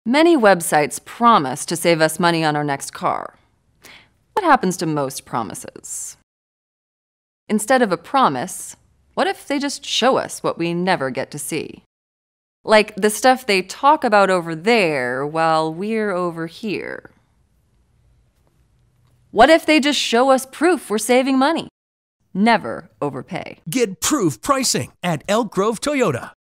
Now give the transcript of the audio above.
Many websites promise to save us money on our next car. What happens to most promises? Instead of a promise, what if they just show us what we never get to see? Like the stuff they talk about over there while we're over here. What if they just show us proof we're saving money? Never overpay. Get proof pricing at Elk Grove Toyota.